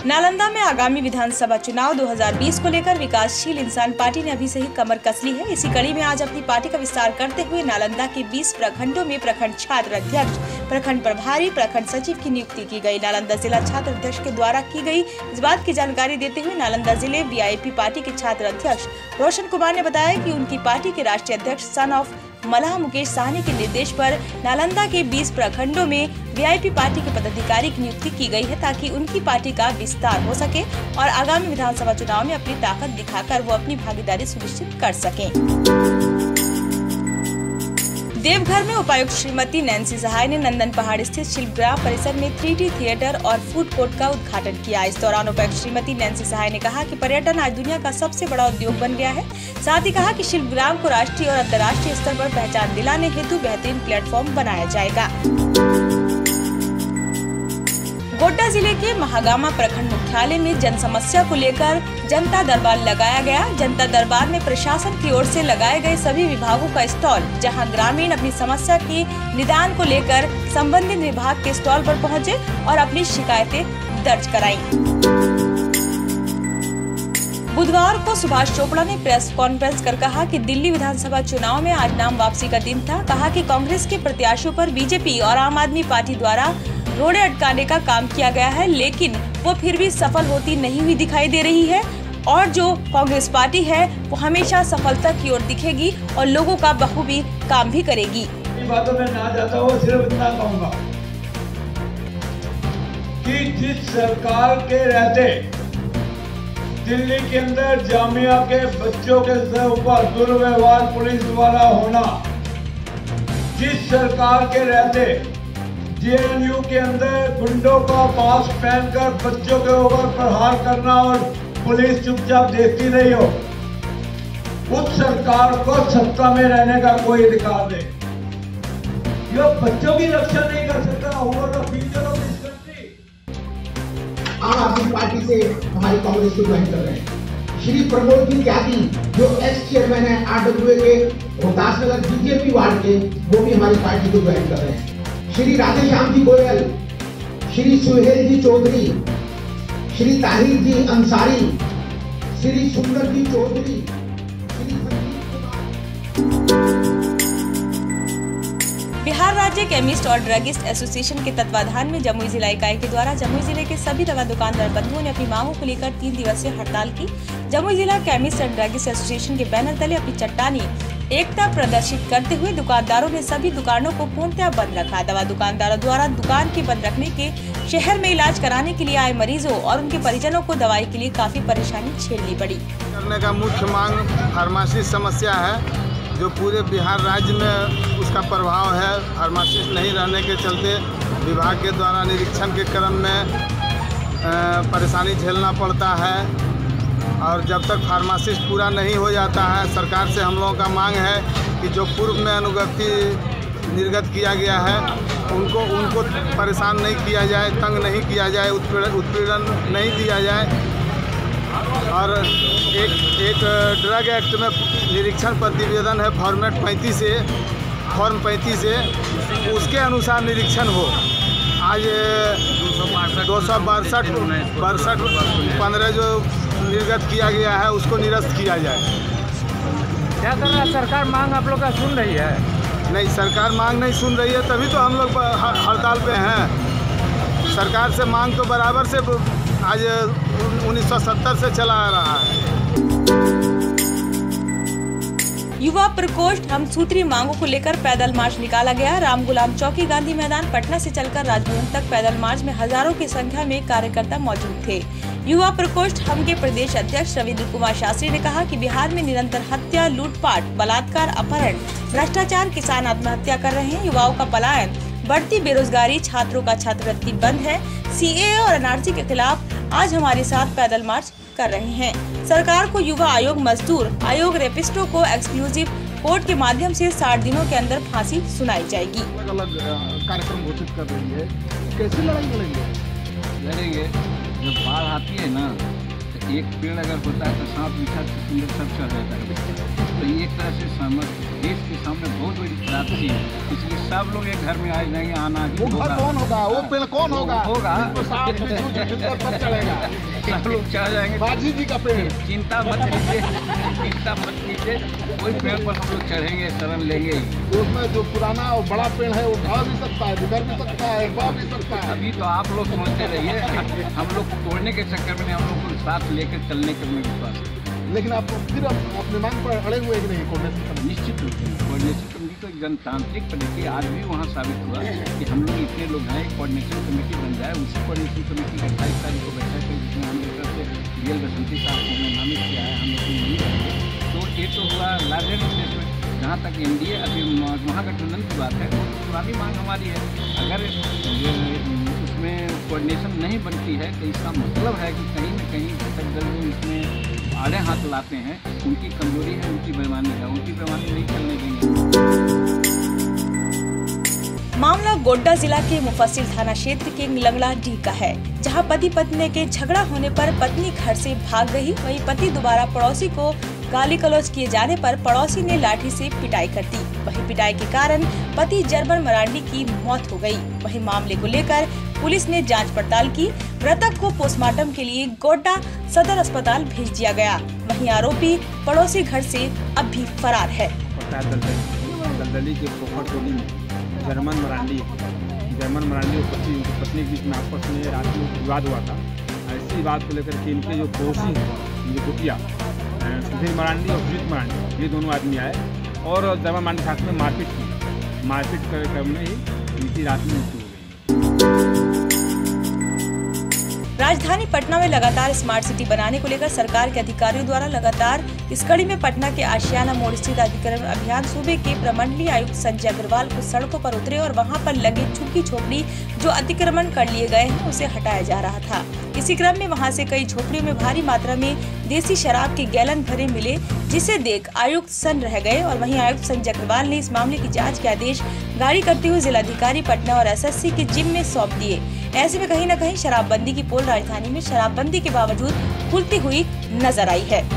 नालंदा में आगामी विधानसभा चुनाव 2020 को लेकर विकासशील इंसान पार्टी ने अभी से ही कमर कस ली है। इसी कड़ी में आज अपनी पार्टी का विस्तार करते हुए नालंदा के 20 प्रखंडों में प्रखंड छात्र अध्यक्ष, प्रखंड प्रभारी, प्रखंड सचिव की नियुक्ति की गई। नालंदा जिला छात्र अध्यक्ष के द्वारा की गई इस बात की जानकारी देते हुए नालंदा जिले वीआईपी पार्टी के छात्र अध्यक्ष रोशन कुमार ने बताया कि उनकी पार्टी के राष्ट्रीय अध्यक्ष सन ऑफ मलाह मुकेश साहनी के निर्देश पर नालंदा के 20 प्रखंडों में वीआईपी पार्टी के पदाधिकारी की नियुक्ति की गई है ताकि उनकी पार्टी का विस्तार हो सके और आगामी विधानसभा चुनाव में अपनी ताकत दिखाकर वो अपनी भागीदारी सुनिश्चित कर सकें। देवघर में उपायुक्त श्रीमती नैन्सी सहाय ने नंदन पहाड़ स्थित शिल्पग्राम परिसर में 3D थिएटर और फूड कोर्ट का उद्घाटन किया। इस दौरान उपायुक्त श्रीमती नैन्सी सहाय ने कहा कि पर्यटन आज दुनिया का सबसे बड़ा उद्योग बन गया है। साथ ही कहा कि शिल्पग्राम को राष्ट्रीय और अंतर्राष्ट्रीय स्तर पर पहचान दिलाने हेतु बेहतरीन प्लेटफॉर्म बनाया जाएगा। गोड्डा जिले के महागामा प्रखंड मुख्यालय में जन समस्या को लेकर जनता दरबार लगाया गया। जनता दरबार में प्रशासन की ओर से लगाए गए सभी विभागों का स्टॉल, जहां ग्रामीण अपनी समस्या के निदान को लेकर संबंधित विभाग के स्टॉल पर पहुंचे और अपनी शिकायतें दर्ज कराईं। बुधवार को सुभाष चोपड़ा ने प्रेस कॉन्फ्रेंस कर कहा कि दिल्ली विधानसभा चुनाव में आज नाम वापसी का दिन था। कहा कि कांग्रेस के प्रत्याशियों पर बीजेपी और आम आदमी पार्टी द्वारा रोड़े अटकाने का काम किया गया है, लेकिन वो फिर भी सफल होती नहीं हुई दिखाई दे रही है और जो कांग्रेस पार्टी है वो हमेशा सफलता की ओर दिखेगी और लोगों का बखूबी काम भी करेगी। बातों में ना जाता हूँ, सिर्फ इतना कहूँगा कि जिस सरकार के रहते दिल्ली के अंदर जामिया के बच्चों के ऊपर दुर्व्यवहार पुलिस द्वारा होना, जिस सरकार के रहते जेएनयू के अंदर गुंडों का मास्क पहनकर बच्चों के ऊपर प्रहार करना और पुलिस चुपचाप देखती रही हो, उस सरकार को सत्ता में रहने का कोई अधिकार नहीं। ये बच्चों की रक्षा नहीं कर सकता। आम आदमी पार्टी से हमारी कांग्रेस को ज्वाइन कर रहे हैं। श्री प्रमोद जी त्यागी जो एक्स चेयरमैन है आरडब्ल्यूए के रोहतासनगर बीजेपी वार्ड के, वो भी हमारी पार्टी को ज्वाइन कर रहे हैं। श्री राधेश्याम जी गोयल, श्री सुहेल जी चौधरी, श्री ताहिर जी अंसारी, श्री सुंदर जी चौधरी, श्री बिहार राज्य केमिस्ट और ड्रगिस्ट एसोसिएशन के तत्वाधान में जमुई जिला इकाई के द्वारा जमुई जिले के सभी दवा दुकानदार बंधुओं ने अपनी मांगों को लेकर 3 दिवसीय हड़ताल की। जमुई जिला केमिस्ट एंड ड्रगिस्ट एसोसिएशन के बैनर तले अपनी चट्टानी एकता प्रदर्शित करते हुए दुकानदारों ने सभी दुकानों को पूर्णतः बंद रखा। दवा दुकानदारों द्वारा दुकान के बंद रखने के शहर में इलाज कराने के लिए आए मरीजों और उनके परिजनों को दवाई के लिए काफी परेशानी झेलनी पड़ी। करने का मुख्य मांग फार्मेसी समस्या है, जो पूरे बिहार राज्य में उसका प्रभाव है। फार्मासिस्ट नहीं रहने के चलते विभाग के द्वारा निरीक्षण के क्रम में परेशानी झेलना पड़ता है और जब तक फार्मासिस्ट पूरा नहीं हो जाता है, सरकार से हम लोगों का मांग है कि जो पूर्व में अनुगति निर्गत किया गया है उनको परेशान नहीं किया जाए, तंग नहीं किया जाए, उत्पीड़न नहीं दिया जाए। और एक ड्रग एक्ट में निरीक्षण प्रतिवेदन है फॉर्म 35 से उसके अनुसार निरीक्षण हो। आज 262 जो निर्गत किया गया है उसको निरस्त किया जाए। क्या कर रहा है सरकार? मांग आप लोग का सुन रही है? नहीं, सरकार मांग नहीं सुन रही है, तभी तो हम लोग हड़ताल पे हैं। सरकार से मांग तो बराबर से आज 1970 से चला आ रहा है। युवा प्रकोष्ठ हम सूत्री मांगों को लेकर पैदल मार्च निकाला गया। राम गुलाम चौकी गांधी मैदान पटना से चलकर राजभवन तक पैदल मार्च में हजारों की संख्या में कार्यकर्ता मौजूद थे। युवा प्रकोष्ठ हम के प्रदेश अध्यक्ष रविंद्र कुमार शास्त्री ने कहा कि बिहार में निरंतर हत्या, लूटपाट, बलात्कार, अपहरण, भ्रष्टाचार, किसान आत्महत्या कर रहे हैं, युवाओं का पलायन, बढ़ती बेरोजगारी, छात्रों का छात्रवृत्ति बंद है। सीएए और एनआरसी के खिलाफ आज हमारे साथ पैदल मार्च कर रहे हैं। सरकार को युवा आयोग, मजदूर आयोग, रेपिस्टों को एक्सक्लूसिव कोर्ट के माध्यम से 60 दिनों के अंदर फांसी सुनाई जाएगी। अलग कार्यक्रम घोषित कर रही है, कैसे लड़ाई लड़ेंगे? जब बाढ़ आती है ना, तो एक पेड़ अगर होता है तो 7 मीटर से सुंदर सब चढ़ जाता है। तो ये एक तरह से देश के सामने बहुत बड़ी क्रांति है, इसलिए सब लोग एक घर में आ जाएंगे। आना वो घर कौन होगा, वो पेड़ कौन होगा, चलेगा, सब लोग चढ़ जाएंगे। बाजी जी का पेड़, चिंता मत कीजिए, कोई पेड़ पर हम लोग चढ़ेंगे, शरण लेंगे। उसमें जो पुराना और बड़ा पेड़ है वो ढा भी सकता है, बिगड़ भी सकता है, बढ़ भी सकता है। अभी तो आप लोग समझते रहिए, हम लोग तोड़ने के चक्कर में हम लोग को साथ लेकर चलने के में विश्वास है। लेकिन आप फिर अपने मांग पर अड़े हुए कि नहीं कोऑर्डिनेशन कमेटी? निश्चित रूप से कोऑर्डिनेशन कमेटी तो जनतांत्रिक पद्धति आज भी वहाँ साबित हुआ कि हम लोग इतने लोग हैं, कोऑर्डिनेशन कमेटी बन जाए। उसी कोऑर्डिनेशन कमेटी का 28 तारीख को बैठक है, जिसमें हमने तरफ से DL बसंती साहब को नामित किया है। हम लोग नहीं रहेंगे तो ये तो हुआ लार्जर स्टेट में। जहाँ तक NDA अभी महागठबंधन की बात है, वो पुरानी मांग हमारी है। अगर उसमें कोऑर्डिनेशन नहीं बनती है तो इसका मतलब है कि कहीं न कहीं घटक दल जो इसमें आड़े हाथ लाते हैं, उनकी कमजोरी है, उनकी बेईमानी है, उनकी बेईमानी नहीं चलने देंगे। मामला गोड्डा जिला के मुफस्सिल थाना क्षेत्र के लंगड़ा डी का है, जहां पति पत्नी के झगड़ा होने पर पत्नी घर से भाग गई। वहीं पति दोबारा पड़ोसी को गाली गलौज किए जाने पर पड़ोसी ने लाठी से पिटाई कर दी। वहीं पिटाई के कारण पति जर्मन मरांडी की मौत हो गई। वहीं मामले को लेकर पुलिस ने जांच पड़ताल की। मृतक को पोस्टमार्टम के लिए गोड्डा सदर अस्पताल भेज दिया गया। वहीं आरोपी पड़ोसी घर से अब भी फरार है। दलदली के पोखर टोली में जर्मन मरांडी और पत्नी के बीच में आपस में रात में विवाद हुआ था। ऐसी बात को लेकर के इनके जो पड़ोसी हैं, इनके कुटिया सुधीर मरांडी और सुजीत मरांडी, ये दोनों आदमी आए और जर्मन मरांडी साथ में मारपीट की। मारपीट कर क्रम में ही इनकी रात में मृत्यु हो गई। राजधानी पटना में लगातार स्मार्ट सिटी बनाने को लेकर सरकार के अधिकारियों द्वारा लगातार इस कड़ी में पटना के आशियाना मोड़ स्थित अतिक्रमण अभियान सूबे के प्रमंडलीय आयुक्त संजय अग्रवाल को सड़कों पर उतरे और वहां पर लगे झुग्गी झोपड़ी जो अतिक्रमण कर लिए गए हैं उसे हटाया जा रहा था। इसी क्रम में वहां से कई झोपड़ियों में भारी मात्रा में देसी शराब के गैलन भरे मिले, जिसे देख आयुक्त सन्न रह गए और वहीं आयुक्त संजय अग्रवाल ने इस मामले की जाँच के आदेश जारी करते हुए जिलाधिकारी पटना और SSC के जिम्मे सौंप दिए। ऐसे में कहीं न कहीं शराबबंदी की पोल राजधानी में शराबबंदी के बावजूद खुलती हुई नजर आई है।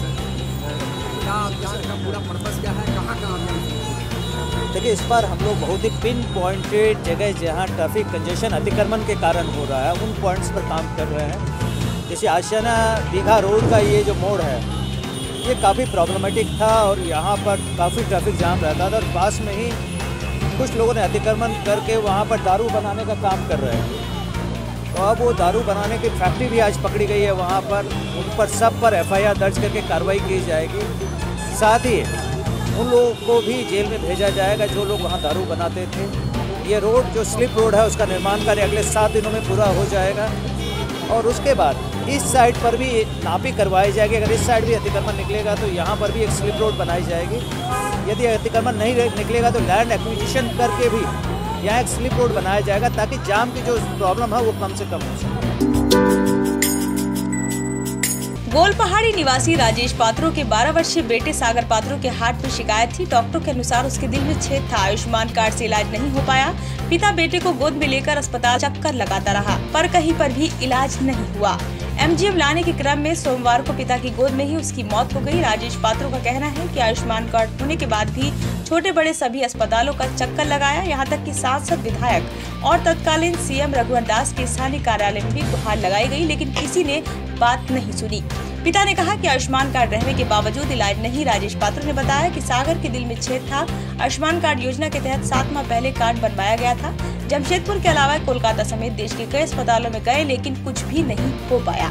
देखिए, इस पर हम लोग बहुत ही पिन पॉइंटेड जगह जहां ट्रैफिक कंजेशन अतिक्रमण के कारण हो रहा है उन पॉइंट्स पर काम कर रहे हैं। जैसे आशियाना दीघा रोड का ये जो मोड़ है ये काफ़ी प्रॉब्लमेटिक था और यहाँ पर काफ़ी ट्रैफिक जाम रहता था और पास में ही कुछ लोगों ने अतिक्रमण करके वहाँ पर दारू बनाने का काम कर रहे हैं। तो अब वो दारू बनाने की फैक्ट्री भी आज पकड़ी गई है वहाँ पर, उन पर सब पर FIR दर्ज करके कार्रवाई की जाएगी। साथ ही उन लोगों को भी जेल में भेजा जाएगा जो लोग वहाँ दारू बनाते थे। ये रोड जो स्लिप रोड है उसका निर्माण कार्य अगले 7 दिनों में पूरा हो जाएगा और उसके बाद इस साइड पर भी नापी करवाई जाएगी। अगर इस साइड भी अतिक्रमण निकलेगा तो यहाँ पर भी एक स्लिप रोड बनाई जाएगी। यदि अतिक्रमण नहीं निकलेगा तो लैंड एक्विजिशन करके भी यहाँ एक स्लिप रोड बनाया जाएगा ताकि जाम की जो प्रॉब्लम है वो कम से कम हो सके। गोलपहाड़ी निवासी राजेश पात्रो के 12 वर्षीय बेटे सागर पात्रो के हार्ट में शिकायत थी। डॉक्टरों के अनुसार उसके दिल में छेद था। आयुष्मान कार्ड से इलाज नहीं हो पाया। पिता बेटे को गोद में लेकर अस्पताल चक्कर लगाता रहा पर कहीं पर भी इलाज नहीं हुआ। MGM लाने के क्रम में सोमवार को पिता की गोद में ही उसकी मौत हो गई। राजेश पात्रो का कहना है कि आयुष्मान कार्ड होने के बाद भी छोटे बड़े सभी अस्पतालों का चक्कर लगाया। यहाँ तक कि सांसद, विधायक और तत्कालीन CM रघुवर दास के स्थानीय कार्यालय में भी गुहार लगाई गई, लेकिन किसी ने बात नहीं सुनी। पिता ने कहा कि आयुष्मान कार्ड रहने के बावजूद इलाज नहीं। राजेश पात्रो ने बताया कि सागर के दिल में छेद था। आयुष्मान कार्ड योजना के तहत 7 माह पहले कार्ड बनवाया गया था। जमशेदपुर के अलावा कोलकाता समेत देश के कई अस्पतालों में गए लेकिन कुछ भी नहीं हो पाया।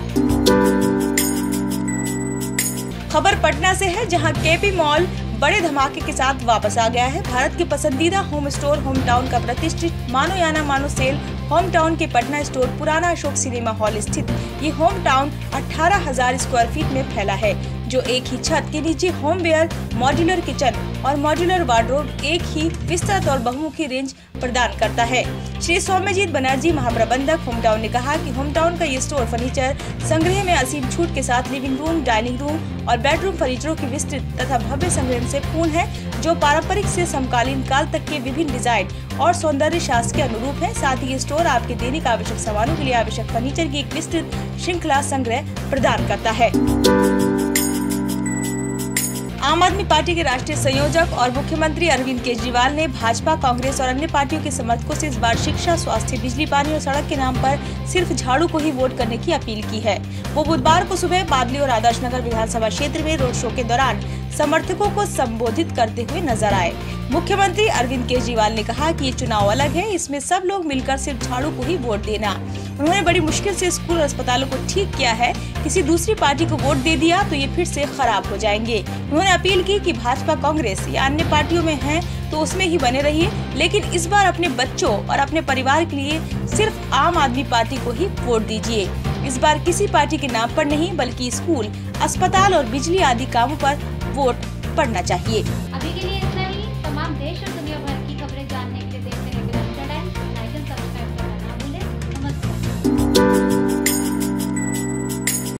खबर पटना से है, जहां KP मॉल बड़े धमाके के साथ वापस आ गया है। भारत के पसंदीदा होम स्टोर होम टाउन का प्रतिष्ठित मानो या ना मानो सेल होम टाउन के पटना स्टोर पुराना अशोक सिनेमा हॉल स्थित ये होम टाउन 18,000 स्क्वायर फीट में फैला है, जो एक ही छत के नीचे होमवेयर, मॉड्यूलर किचन और मॉड्यूलर वार्डरोब, एक ही विस्तृत और बहुमुखी रेंज प्रदान करता है। श्री सौम्यजीत बनर्जी, महाप्रबंधक होम टाउन, ने कहा कि होम टाउन का ये स्टोर फर्नीचर संग्रह में असीम छूट के साथ लिविंग रूम, डाइनिंग रूम और बेडरूम फर्नीचरों की विस्तृत तथा भव्य संग्रह से पूर्ण है, जो पारंपरिक से समकालीन काल तक के विभिन्न डिजाइन और सौंदर्य शास्त्र के अनुरूप है। साथ ही ये स्टोर आपके दैनिक आवश्यक सामानों के लिए आवश्यक फर्नीचर की एक विस्तृत श्रृंखला संग्रह प्रदान करता है। आम आदमी पार्टी के राष्ट्रीय संयोजक और मुख्यमंत्री अरविंद केजरीवाल ने भाजपा, कांग्रेस और अन्य पार्टियों के समर्थकों से इस बार शिक्षा, स्वास्थ्य, बिजली, पानी और सड़क के नाम पर सिर्फ झाड़ू को ही वोट करने की अपील की है। वो बुधवार को सुबह बादली और आदर्श नगर विधानसभा क्षेत्र में रोड शो के दौरान समर्थकों को संबोधित करते हुए नजर आए। मुख्यमंत्री अरविंद केजरीवाल ने कहा कि ये चुनाव अलग है, इसमें सब लोग मिलकर सिर्फ झाड़ू को ही वोट देना। उन्होंने बड़ी मुश्किल से स्कूल और अस्पतालों को ठीक किया है, किसी दूसरी पार्टी को वोट दे दिया तो ये फिर से खराब हो जाएंगे। उन्होंने अपील की कि भाजपा, कांग्रेस या अन्य पार्टियों में हैं तो उसमें ही बने रहिए, लेकिन इस बार अपने बच्चों और अपने परिवार के लिए सिर्फ आम आदमी पार्टी को ही वोट दीजिए। इस बार किसी पार्टी के नाम पर नहीं, बल्कि स्कूल, अस्पताल और बिजली आदि कामों पर वोट पड़ना चाहिए। अभी के लिए इतना ही। तमाम देश और दुनिया भर की खबरें जानने के लिए देखते रहिए लाइक एंड सब्सक्राइब करना ना भूलें। नमस्कार।